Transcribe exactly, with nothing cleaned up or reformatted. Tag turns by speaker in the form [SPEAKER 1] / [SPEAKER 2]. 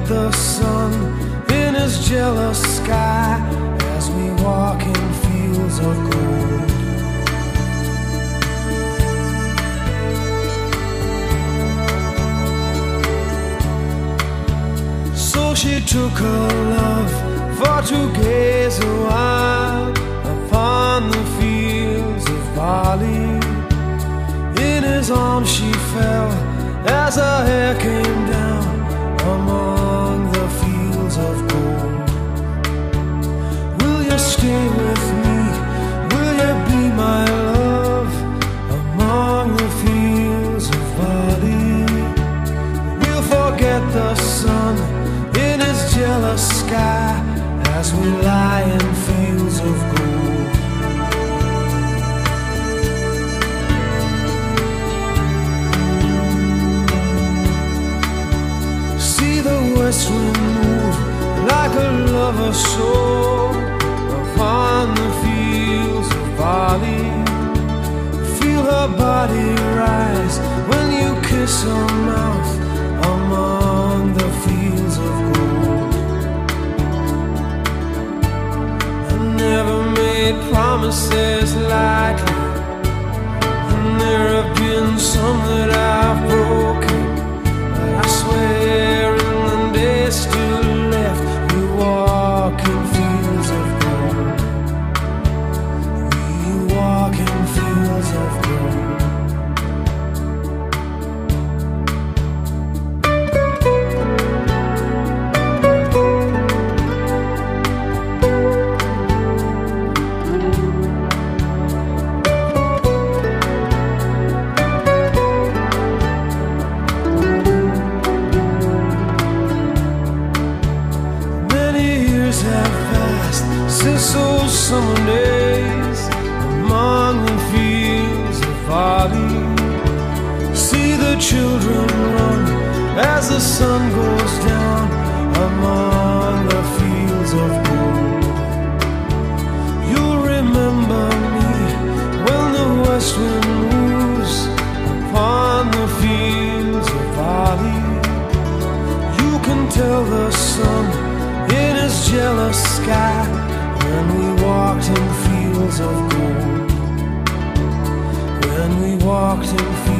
[SPEAKER 1] the sun in his jealous sky as we walk in fields of gold. So she took her love for to gaze a while upon the fields of barley. In his arms she fell as her hair came down among the fields of gold. Will you stay with me? Will you be my love among the fields of barley? We'll forget the sun in his jealous sky as we lie in fields of gold. See the west wind move like a lover's soul upon the fields of barley. Feel her body rise when you kiss her mouth among the fields of gold. I never made promises lightly, and there have been some that I've broken, but I swear in the days still left we walk in fields of gold. We walk in fields of gold. Have passed since those summer days among the fields of barley. See the children run as the sun goes down among the fields of gold. You'll remember me when the west wind moves upon the fields of barley. You can tell the sun in his jealous sky when we walked in fields of gold. When we walked in fields